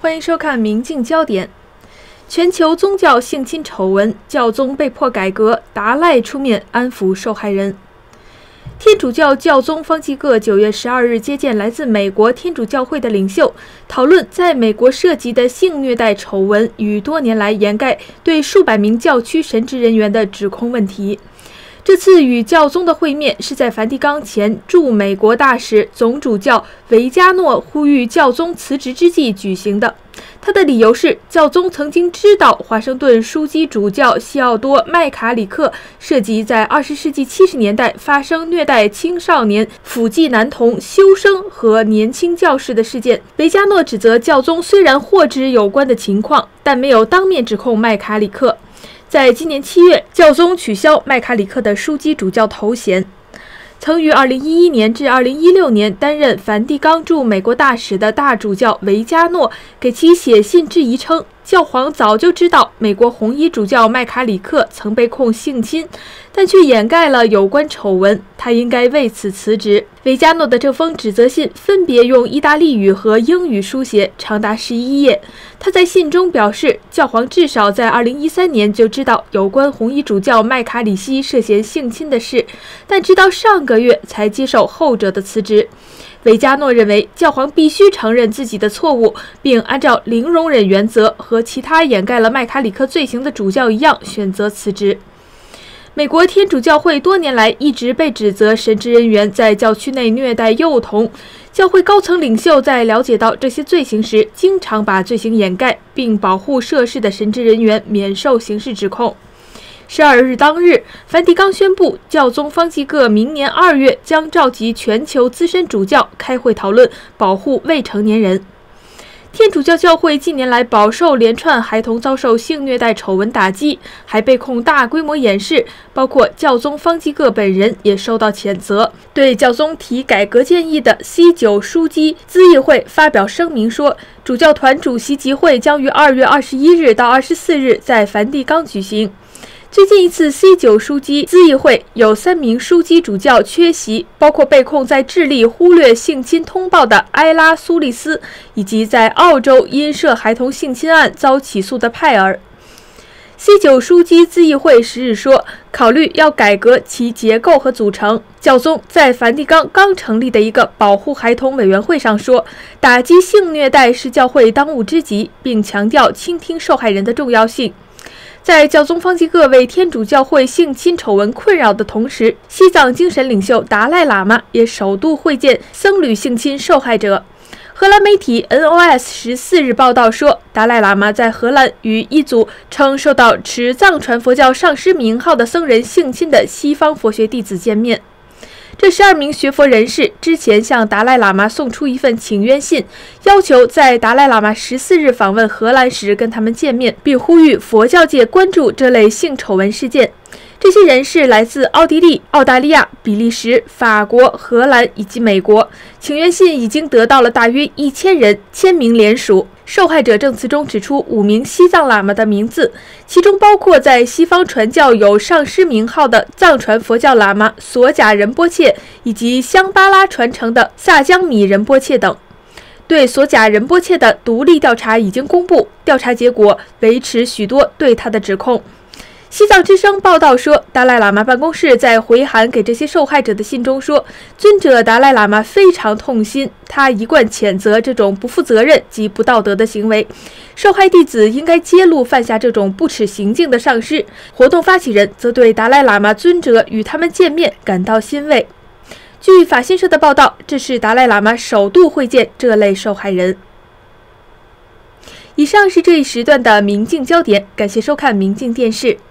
欢迎收看《明镜焦点》。全球宗教性侵丑闻，教宗被迫改革，达赖出面安抚受害人。天主教教宗方济各9月12日接见来自美国天主教会的领袖，讨论在美国涉及的性虐待丑闻与多年来掩盖对数百名教区神职人员的指控问题。这次与教宗的会面是在梵蒂冈前驻美国大使总主教维加诺呼吁教宗辞职之际举行的。他的理由是，教宗曾经知道华盛顿枢机主教西奥多·麦卡里克涉及在20世纪70年代发生虐待青少年、辅祭男童、修生和年轻教士的事件。维加诺指责教宗虽然获知有关的情况，但没有当面指控麦卡里克。在今年7月，教宗取消麦卡里克的枢机主教头衔。曾于2011年至2016年担任梵蒂冈驻美国大使的大主教维加诺给其写信质疑称，教皇早就知道美国红衣主教麦卡里克曾被控性侵，但却掩盖了有关丑闻，他应该为此辞职。维加诺的这封指责信分别用意大利语和英语书写，长达11页。他在信中表示，教皇至少在2013年就知道有关红衣主教麦卡里西涉嫌性侵的事，但直到上个月才接受后者的辞职。维加诺认为，教皇必须承认自己的错误，并按照零容忍原则和其他掩盖了麦卡里克罪行的主教一样选择辞职。美国天主教会多年来一直被指责神职人员在教区内虐待幼童，教会高层领袖在了解到这些罪行时，经常把罪行掩盖，并保护涉事的神职人员免受刑事指控。12日当日，梵蒂冈宣布，教宗方济各明年2月将召集全球资深主教开会讨论保护未成年人。天主教教会近年来饱受连串孩童遭受性虐待丑闻打击，还被控大规模掩饰，包括教宗方济各本人也受到谴责。对教宗提改革建议的 C9 枢机咨议会发表声明说，主教团主席集会将于2月21日到24日在梵蒂冈举行。最近一次 C9 枢机咨议会有3名枢机主教缺席，包括被控在智利忽略性侵通报的埃拉苏利斯，以及在澳洲因涉孩童性侵案遭起诉的派尔。C9 枢机咨议会10日说，考虑要改革其结构和组成。教宗在梵蒂冈刚成立的一个保护孩童委员会上说，打击性虐待是教会当务之急，并强调倾听受害人的重要性。在教宗方济各为天主教会性侵丑闻困扰的同时，西藏精神领袖达赖喇嘛也首度会见僧侣性侵受害者。荷兰媒体 NOS 14日报道说，达赖喇嘛在荷兰与一组称受到持藏传佛教上师名号的僧人性侵的西方佛学弟子见面。这12名学佛人士之前向达赖喇嘛送出一份请愿信，要求在达赖喇嘛14日访问荷兰时跟他们见面，并呼吁佛教界关注这类性丑闻事件。这些人士来自奥地利、澳大利亚、比利时、法国、荷兰以及美国。请愿信已经得到了大约1000人签名联署。受害者证词中指出5名西藏喇嘛的名字，其中包括在西方传教有上师名号的藏传佛教喇嘛索贾仁波切以及香巴拉传承的萨江米仁波切等。对索贾仁波切的独立调查已经公布，调查结果维持许多对他的指控。西藏之声报道说，达赖喇嘛办公室在回函给这些受害者的信中说，尊者达赖喇嘛非常痛心，他一贯谴责这种不负责任及不道德的行为，受害弟子应该揭露犯下这种不耻行径的上师。活动发起人则对达赖喇嘛尊者与他们见面感到欣慰。据法新社的报道，这是达赖喇嘛首度会见这类受害人。以上是这一时段的明镜焦点，感谢收看明镜电视。